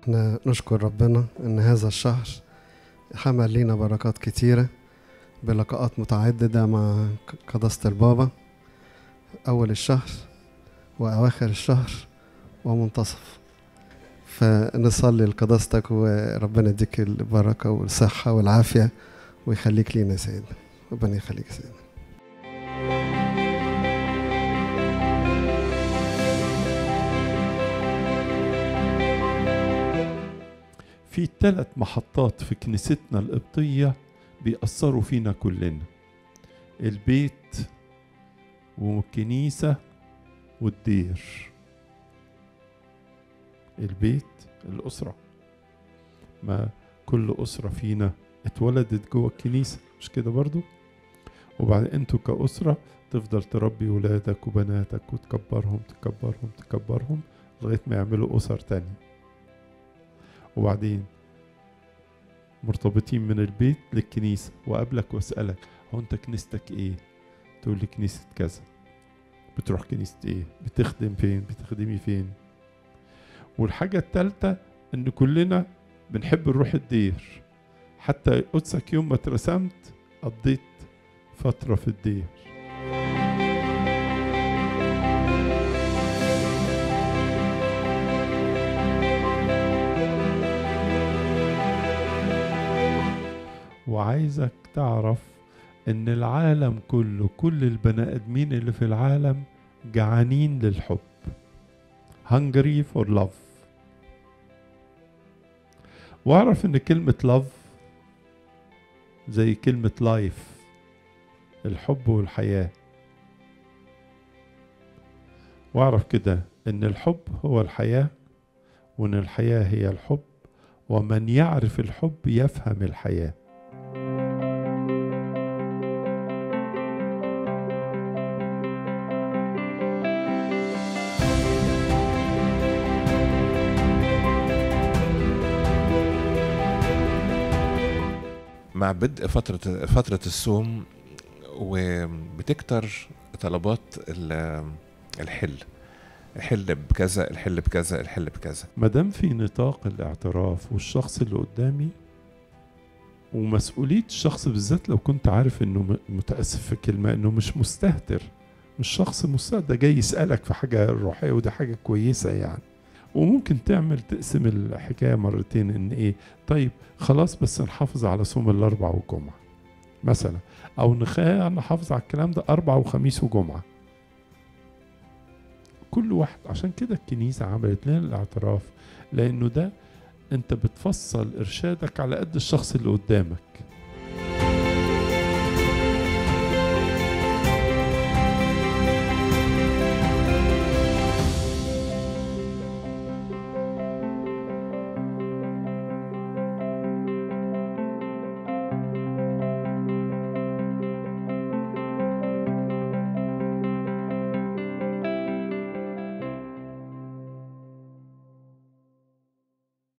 احنا نشكر ربنا ان هذا الشهر حمل لينا بركات كتيرة بلقاءات متعددة مع قداسة البابا اول الشهر واواخر الشهر ومنتصف. فنصلي لقداستك وربنا يديك البركة والصحة والعافية ويخليك لينا يا سيدنا. ربنا يخليك يا سيدنا. في 3 محطات في كنيستنا القبطية بيأثروا فينا كلنا: البيت والكنيسة والدير. البيت الأسرة، ما كل أسرة فينا اتولدت جوه الكنيسة، مش كده برضو؟ وبعدين انتوا كأسرة تفضل تربي ولادك وبناتك وتكبرهم تكبرهم تكبرهم لغاية ما يعملوا أسر تانية. وبعدين مرتبطين من البيت للكنيسة، وقابلك واسألك هو انت كنيستك ايه؟ تقول لي كنيسة كذا. بتروح كنيسة ايه؟ بتخدم فين؟ بتخدمي فين؟ والحاجة الثالثة ان كلنا بنحب نروح الدير. حتى قدسك يوم ما اترسمت قضيت فترة في الدير. وعايزك تعرف ان العالم كله، كل البني ادمين اللي في العالم جعانين للحب. hungry for love. واعرف ان كلمة love زي كلمة life، الحب والحياة. واعرف كده ان الحب هو الحياة، وان الحياة هي الحب، ومن يعرف الحب يفهم الحياة. مع بدء فترة الصوم وبتكتر طلبات الحل بكذا، الحل بكذا، الحل بكذا. مادام في نطاق الاعتراف والشخص اللي قدامي ومسؤولية الشخص بالذات، لو كنت عارف انه متأسف في كلمة انه مش مستهتر، مش شخص مستهتر، ده جاي يسألك في حاجة روحية وده حاجة كويسة يعني. وممكن تقسم الحكاية مرتين، ان ايه، طيب خلاص بس نحافظ على صوم الاربع والجمعة مثلا، او نحافظ على الكلام ده 4 وخميس وجمعة. كل واحد. عشان كده الكنيسة عملت لنا الاعتراف، لانه ده انت بتفصل ارشادك على قد الشخص اللي قدامك.